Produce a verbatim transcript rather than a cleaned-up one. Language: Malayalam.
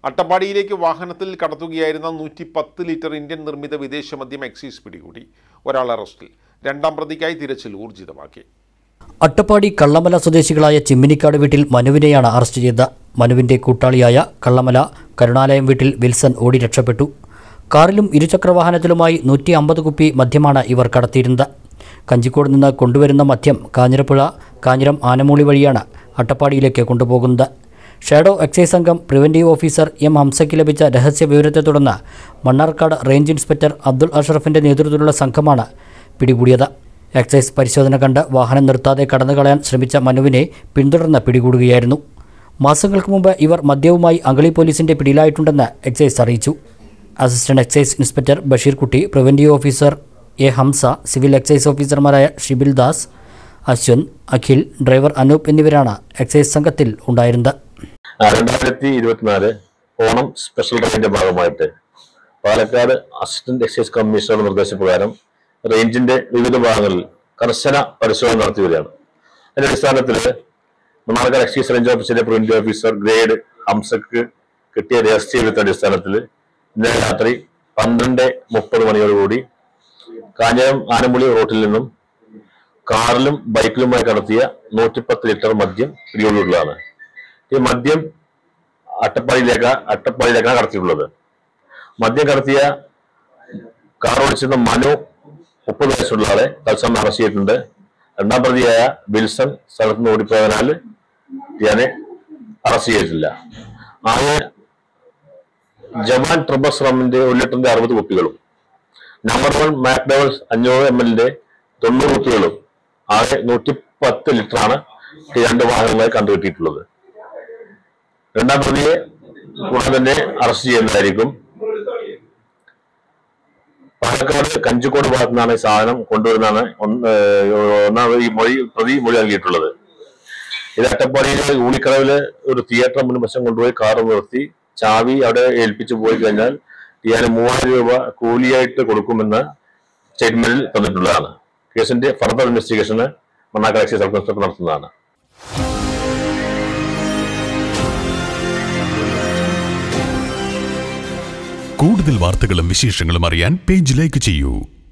അട്ടപ്പാടിയിലേക്ക് വാഹനത്തിൽ കടത്തുകയായിരുന്ന നൂറ്റി പത്ത് ലിറ്റർ ഇന്ത്യൻ നിർമ്മിത വിദേശ മദ്യം എക്സൈസ് പിടികൂടി. ഒരാൾ അറസ്റ്റിൽ. രണ്ടാം പ്രതിക്കായി തിരച്ചിൽ ഊർജിതമാക്കി. അട്ടപ്പാടി കള്ളമല സ്വദേശികളായ ചിമ്മിനിക്കാട് വീട്ടിൽ മനുവിനെയാണ് അറസ്റ്റ് ചെയ്തത്. മനുവിന്റെ കൂട്ടാളിയായ കള്ളമല കരുണാലയം വീട്ടിൽ വിൽസൺ ഓടി രക്ഷപ്പെട്ടു. കാറിലും ഇരുചക്രവാഹനത്തിലുമായി നൂറ്റി അമ്പത് കുപ്പി മദ്യമാണ് ഇവർ കടത്തിയിരുന്നത്. കഞ്ചിക്കോട് നിന്ന് കൊണ്ടുവരുന്ന മദ്യം കാഞ്ഞിരപ്പുഴ കാഞ്ഞിരം ആനമൂളി വഴിയാണ് അട്ടപ്പാടിയിലേക്ക് കൊണ്ടുപോകുന്നത്. ഷാഡോ എക്സൈസ് സംഘം പ്രിവൻറ്റീവ് ഓഫീസർ എം ഹംസയ്ക്ക് ലഭിച്ച രഹസ്യ വിവരത്തെ തുടർന്ന് മണ്ണാർക്കാട് റേഞ്ച് ഇൻസ്പെക്ടർ അബ്ദുൾ അഷറഫിൻ്റെ നേതൃത്വത്തിലുള്ള സംഘമാണ് പിടികൂടിയത്. എക്സൈസ് പരിശോധന കണ്ട് വാഹനം നിർത്താതെ കടന്നുകളയാൻ ശ്രമിച്ച മനുവിനെ പിന്തുടർന്ന് പിടികൂടുകയായിരുന്നു. മാസങ്ങൾക്ക് മുമ്പ് ഇവർ മദ്യവുമായി അഗളി പോലീസിൻ്റെ പിടിയിലായിട്ടുണ്ടെന്ന് എക്സൈസ് അറിയിച്ചു. Assistant excise inspector Basheer Kutty, preventive officer A Hamsa, civil excise ഓഫീസർമാരായ ഷിബിൽ ദാസ്, അശ്വന്ത്, അഖിൽ, ഡ്രൈവർ അനൂപ് എന്നിവരാണ് എക്സൈസ് സംഘത്തിൽ ഉണ്ടായിരുന്നത്. രണ്ടായിരത്തി ഇരുപത്തിനാല് ഓണം സ്പെഷ്യൽ ഡ്രൈവിന്റെ ഭാഗമായിട്ട് പാലക്കാട് അസിസ്റ്റന്റ് എക്സൈസ് കമ്മീഷണറുടെ നിർദ്ദേശപ്രകാരം റേഞ്ചിന്റെ വിവിധ ഭാഗങ്ങളിൽ കർശന പരിശോധന നടത്തി വരികയാണ്. അതിന്റെ അടിസ്ഥാനത്തിൽ മണ്ണാർക്കാട് എക്സൈസ് റേഞ്ച് ഓഫീസിലെ പ്രിവൻറ്റീവ് ഓഫീസർ ഗ്രേഡ് ഹംസക്ക് കിട്ടിയ രഹസ്യ വിവരത്തിന്റെ അടിസ്ഥാനത്തിൽ ഇന്നലെ രാത്രി പന്ത്രണ്ട് മുപ്പത് മണിയോടുകൂടി കാഞ്ഞിരം ആനമുളി റോട്ടിൽ നിന്നും കാറിലും ബൈക്കിലുമായി കടത്തിയ നൂറ്റിപ്പത്ത് ലിറ്റർ മദ്യം പിടികൂടിയുള്ളതാണ്. ഈ മദ്യം അട്ടപ്പാടിയിലേക്ക് അട്ടപ്പാടിയിലേക്കാണ് കടത്തിയിട്ടുള്ളത്. മദ്യം കടത്തിയ കാർ ഓടിച്ചിരുന്ന മനു മുപ്പത് വയസ്സുള്ള ആളെ തത്സമയം അറസ്റ്റ് ചെയ്തിട്ടുണ്ട്. രണ്ടാം പ്രതിയായ വിൽസൺ സ്ഥലത്ത് നിന്ന് ഓടിപ്പോയതിനാൽ ഇയാളെ അറസ്റ്റ് ചെയ്തിട്ടില്ല. ആകെ ജവാൻ ട്രിബസ് റമ്മിന്റെ ഒരു ലിറ്ററിന്റെ അറുപത് കുപ്പികളും നമ്പർ വൺ മാക്ഡവൽസ് അഞ്ഞൂറ് എം എല്ലിന്റെ തൊണ്ണൂറ് കുപ്പികളും ആകെ നൂറ്റി പത്ത് ലിറ്ററാണ് ഈ രണ്ട് വാഹനങ്ങളായി കണ്ടുകിട്ടിയിട്ടുള്ളത്. രണ്ടാം പ്രതിയെ ഉടൻ തന്നെ അറസ്റ്റ് ചെയ്യുന്നതായിരിക്കും. പാലക്കാട് കഞ്ചിക്കോട് ഭാഗത്തു നിന്നാണ് ഈ സാധനം കൊണ്ടുവരുന്നതാണ് ഒന്നാമത് ഈ മൊഴി പ്രതി മൊഴി നൽകിയിട്ടുള്ളത്. ഇത് അട്ടപ്പാടിയിലെ ഊളിക്കടവില് ഒരു തിയേറ്റർ മുൻവശം കൊണ്ടുപോയി കാറ് നിർത്തി ചാവി അവിടെ ഏൽപ്പിച്ചു പോയി കഴിഞ്ഞാൽ ഇയാൾ മൂവായിരം രൂപ കൂലിയായിട്ട് കൊടുക്കുമെന്ന് സ്റ്റേറ്റ്മെന്റിൽ തന്നിട്ടുള്ളതാണ്. കേസിന്റെ ഫർദർ ഇൻവെസ്റ്റിഗേഷന് മണ്ണാർക്കാട് എക്സൈസ് സബ് ഇൻസ്പെക്ടർ നടത്തുന്നതാണ്. കൂടുതൽ വാർത്തകളും വിശേഷങ്ങളും അറിയാൻ പേജ് ലൈക്ക് ചെയ്യൂ.